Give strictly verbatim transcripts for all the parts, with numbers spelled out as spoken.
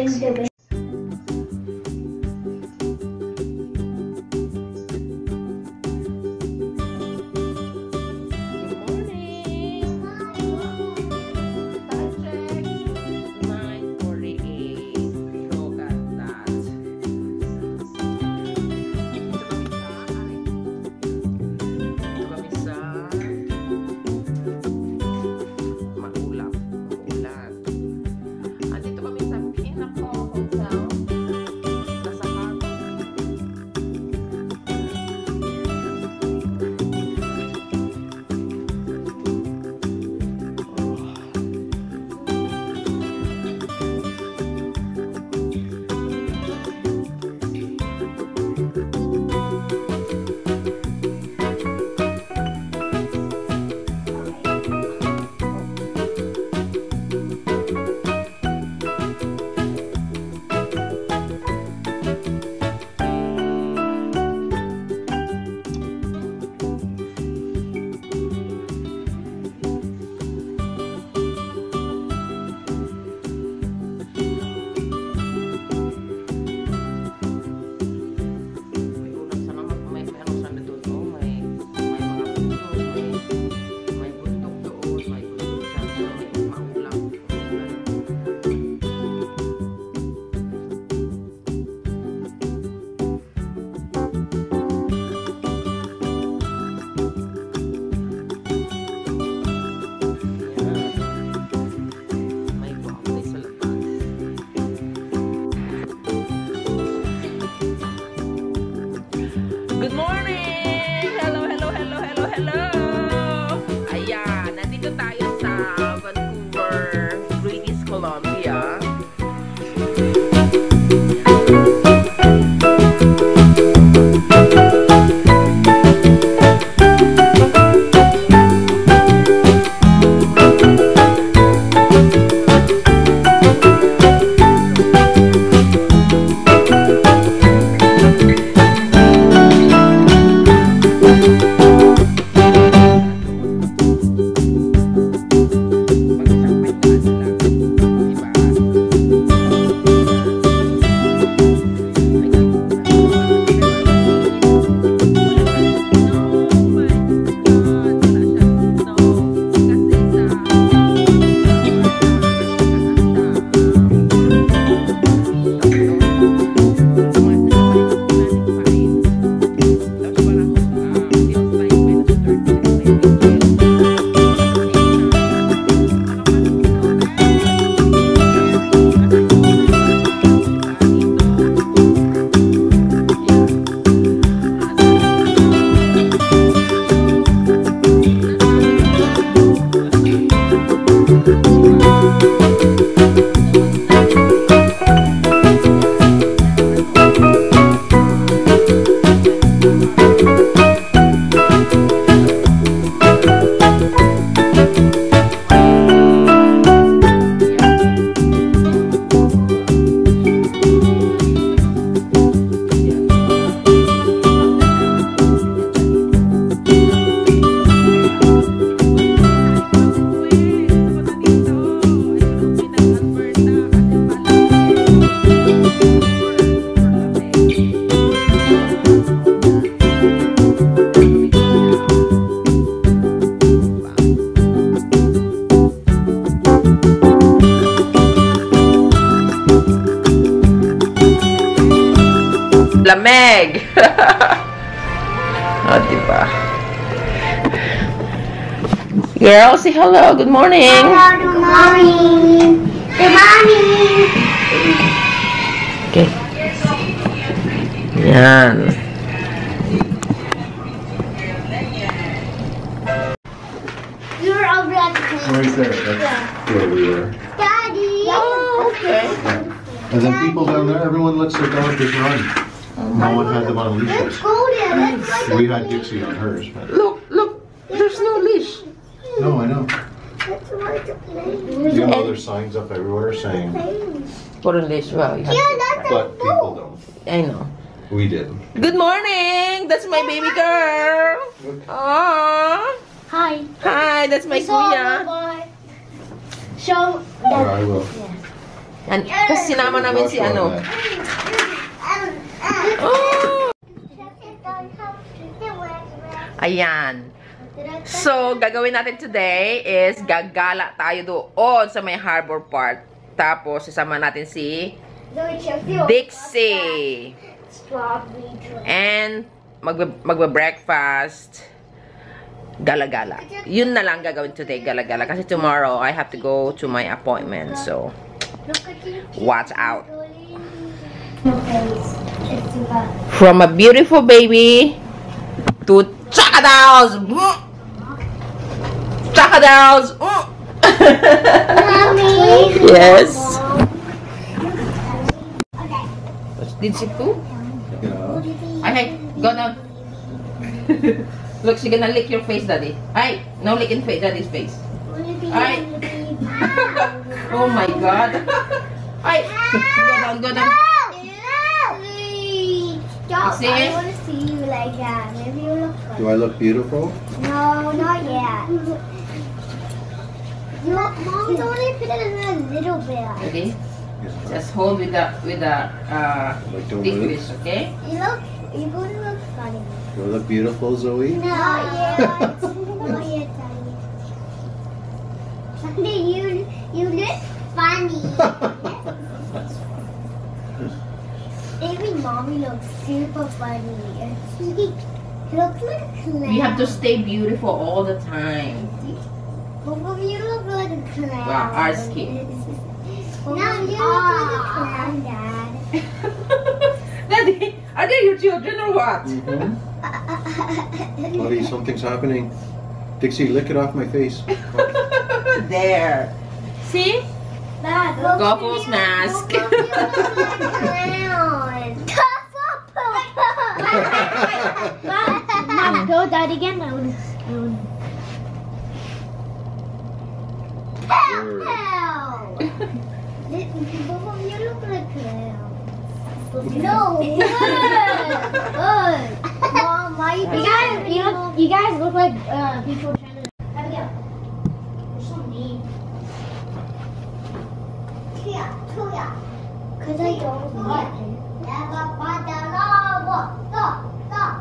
the Lamig! O, diba? Girl, say hello. Good morning. Hello, good morning. Good morning. Okay. Yan. You're over at the Right there. That's Yeah. where we were. Daddy. Oh, okay. Yeah. And then people down there, everyone lets their dog just run. No one had them on Let's leashes. go there. Let's go We had Dixie on hers, but Look, look. There's no leash. no, I know. Let's go to play. You know, there's signs up everywhere saying, Put on leash. Well, you have Yeah, to. that's a but people boat. don't. I know. We did. Good morning. That's my baby girl. Aww. Hi. Hi, that's my So, kuya. bye-bye. Show Yeah, I will. Yan, kasi sinama namin si ano. Oh! Ayan. So, gagawin natin today is gagala tayo doon sa may Harbor Park. Tapos, sasama natin si Dixie. And, magbe-breakfast. Gala-gala. Yun na lang gagawin today, gala-gala. Kasi tomorrow, I have to go to my appointment. So, watch out. From a beautiful baby to chakadaws. Chakadaws. Mommy. Yes. Did she poop? Okay, go down. Look, she's gonna lick your face, Daddy. Ay, no licking face, Daddy's face. Ay. Oh my God. Ay, go down, go down. Stop. See? I want to see you like that. Maybe you look funny. Do I look beautiful? No, not yet. You, Mom's only put it in a little bit. Ready? Just hold with the with the uh, Like don't thick move. fish, okay? You look, you're going to look funny. Do I look beautiful, Zoe? Not yet. Not yet, Daddy. Sunday, you, you look funny. Maybe Mommy looks super funny. He looks like a clown. We have to stay beautiful all the time. Both of you look like a clown. Wow, our skin. Now you look like a clown, Dad. Daddy, are they your children or what? Mm-hmm. Buddy, something's happening. Dixie, lick it off my face. There. See? Dad, both Goggles of you- mask. both of you look like a clown. Mom, Mom, go that again. I would. I would. Hell! Both of you look like clowns. No. Good. Mom, why you? You guys, you look. You guys look like uh, people trying to. Abigail, you're so mean. Tia, Tia. Cause I don't want it. Never bought the lava. Stop, stop.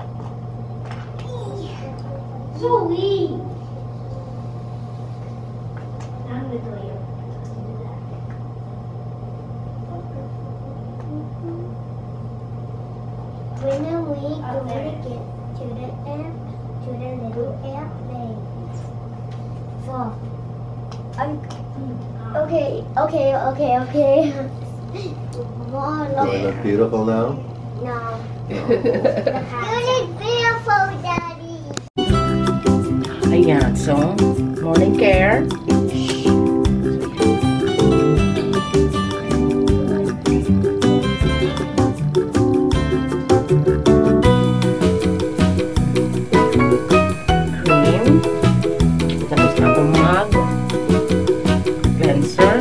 Zoe. I'm gonna do you. When are we going to get to the air, to the little airplane? Four. I'm, okay, okay, okay, okay. More Do I look beautiful now? No. No. You look beautiful, Daddy. Ayan, so, morning care. Cream. Tapos na akong mag. Cleanser.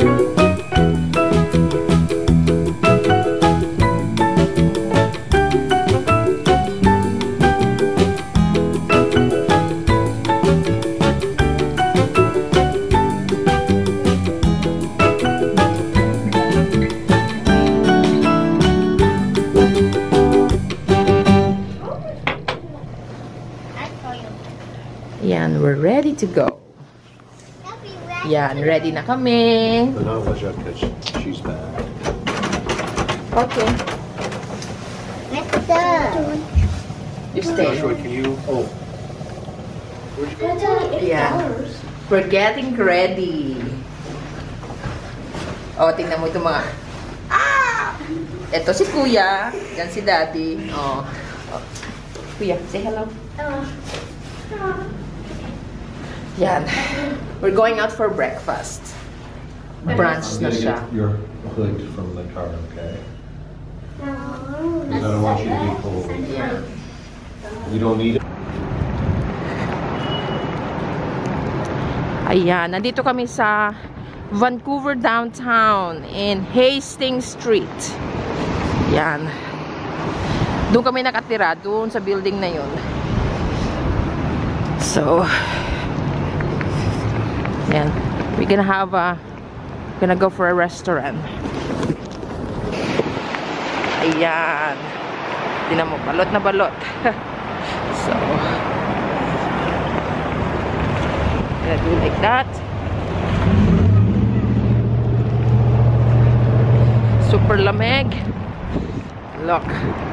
Yan, we're ready to go. Yan, ready na kami. But now watch out because she's back. Okay. Let's go. You stay. Joshua, can you? Oh. Where'd you go? Yeah. We're getting ready. Oh, tingnan mo itong mga... Ah! Ito si Kuya. Yan si Daddy. Oh. Oh. Kuya, say hello. Yan. We're going out for breakfast. Brunch na siya. Your hood from the car, okay? Because I don't want you to be cold. Yeah. You don't need it. Ayan, nandito kami sa Vancouver downtown in Hastings Street. Yan. Doon kami nakatira, doon sa building na yun. So, yan. We're gonna have a Gonna go for a restaurant. Ayan. Tingnan mo, balot na balot. So, gonna do like that. Super lamig. Look.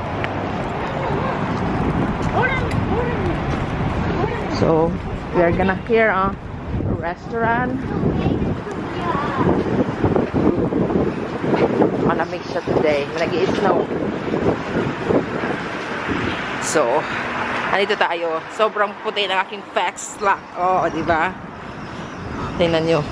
So, we are gonna hear a restaurant. Malamig siya today. Nag-i-snow. So, andito tayo. Sobrang puti ng aking fax lock. Oo, di ba? Tingnan nyo.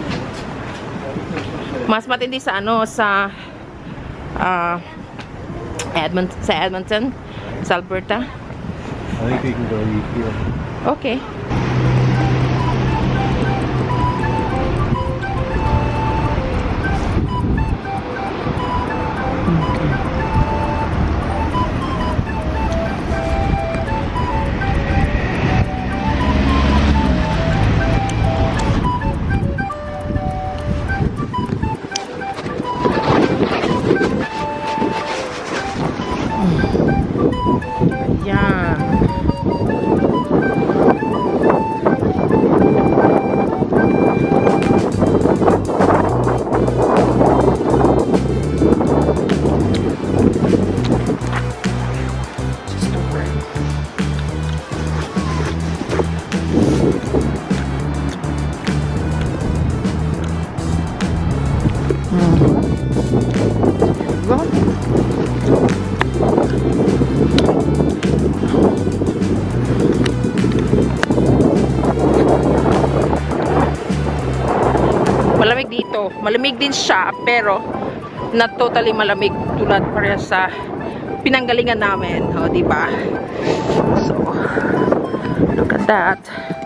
Mas matindi sa ano, sa uh, Edmonton, sa Edmonton, sa Alberta. I think we can go eat here. Okay. Malamig dito. Malamig din siya, pero not totally malamig tulad pareha sa pinanggalingan namin. O, diba? So, look at that.